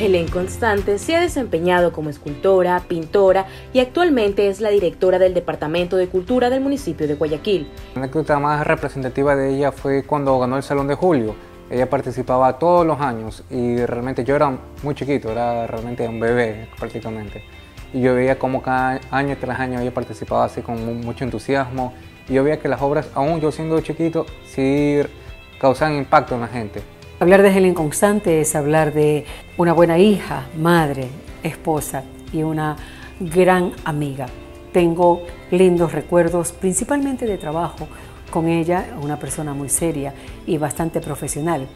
Helen Constante se ha desempeñado como escultora, pintora y actualmente es la directora del Departamento de Cultura del municipio de Guayaquil. La anécdota más representativa de ella fue cuando ganó el Salón de Julio. Ella participaba todos los años y realmente yo era muy chiquito, era realmente un bebé prácticamente. Y yo veía como cada año tras año ella participaba así con mucho entusiasmo. Y yo veía que las obras, aún yo siendo chiquito, sí causaban impacto en la gente. Hablar de Helen Constante es hablar de una buena hija, madre, esposa y una gran amiga. Tengo lindos recuerdos, principalmente de trabajo con ella, una persona muy seria y bastante profesional.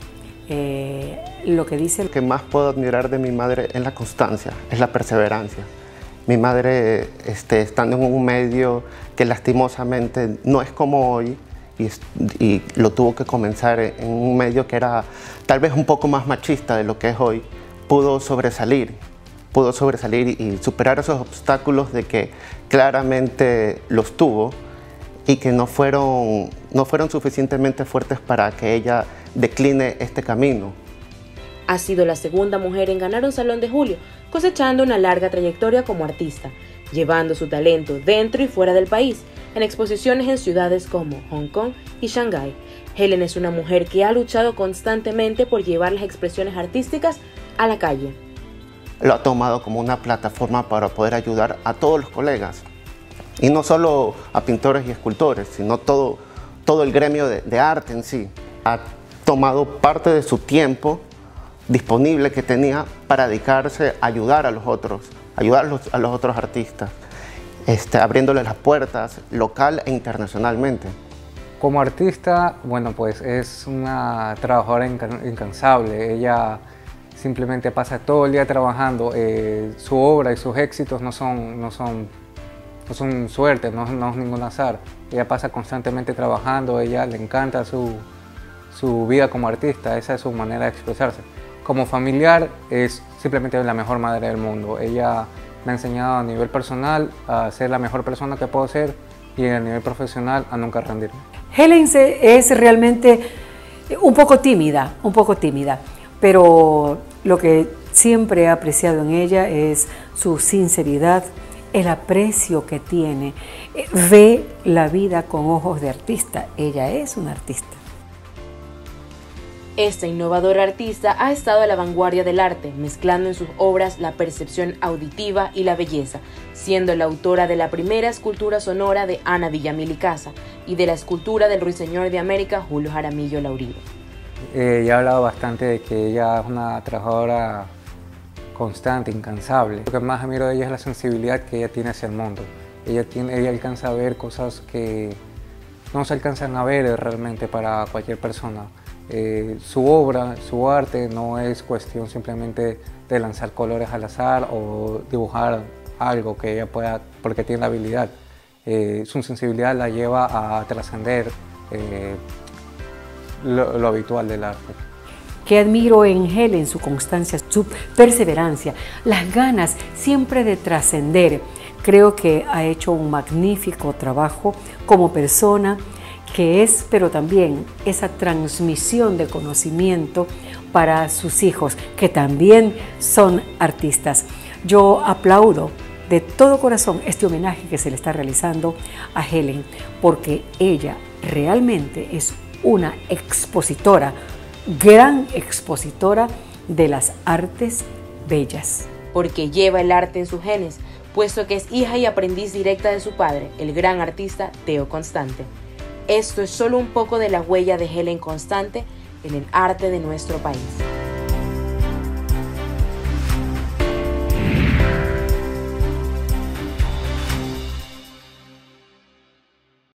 Lo que más puedo admirar de mi madre es la constancia, es la perseverancia. Mi madre, estando en un medio que lastimosamente no es como hoy, y lo tuvo que comenzar en un medio que era tal vez un poco más machista de lo que es hoy, pudo sobresalir y superar esos obstáculos de que claramente los tuvo y que no fueron suficientemente fuertes para que ella decline este camino. Ha sido la segunda mujer en ganar un Salón de Julio, cosechando una larga trayectoria como artista, llevando su talento dentro y fuera del país, en exposiciones en ciudades como Hong Kong y Shanghái. Helen es una mujer que ha luchado constantemente por llevar las expresiones artísticas a la calle. Lo ha tomado como una plataforma para poder ayudar a todos los colegas, y no solo a pintores y escultores, sino todo el gremio de arte en sí. Ha tomado parte de su tiempo disponible que tenía para dedicarse a ayudar a los otros, a los otros artistas, abriéndoles las puertas local e internacionalmente. Como artista, bueno, pues es una trabajadora incansable. Ella simplemente pasa todo el día trabajando. Su obra y sus éxitos no son suerte, no es ningún azar. Ella pasa constantemente trabajando, a ella le encanta su vida como artista, esa es su manera de expresarse. Como familiar es simplemente la mejor madre del mundo. Ella me ha enseñado a nivel personal a ser la mejor persona que puedo ser y a nivel profesional a nunca rendirme. Helen es realmente un poco tímida, pero lo que siempre he apreciado en ella es su sinceridad, el aprecio que tiene, ve la vida con ojos de artista. Ella es una artista. Esta innovadora artista ha estado a la vanguardia del arte, mezclando en sus obras la percepción auditiva y la belleza, siendo la autora de la primera escultura sonora de Ana Villamil y Casa y de la escultura del Ruiseñor de América Julio Jaramillo Laurido. Ya he hablado bastante de que ella es una trabajadora constante, incansable. Lo que más admiro de ella es la sensibilidad que ella tiene hacia el mundo. Ella alcanza a ver cosas que no se alcanzan a ver realmente para cualquier persona. Su obra, su arte no es cuestión simplemente de lanzar colores al azar o dibujar algo que ella pueda, porque tiene la habilidad. Su sensibilidad la lleva a trascender lo habitual del arte. Que admiro en Helen su constancia, su perseverancia, las ganas siempre de trascender. Creo que ha hecho un magnífico trabajo como persona, que es, pero también esa transmisión de conocimiento para sus hijos, que también son artistas. Yo aplaudo de todo corazón este homenaje que se le está realizando a Helen, porque ella realmente es una expositora, gran expositora de las artes bellas. Porque lleva el arte en sus genes, puesto que es hija y aprendiz directa de su padre, el gran artista Teo Constante. Esto es solo un poco de la huella de Helen Constante en el arte de nuestro país.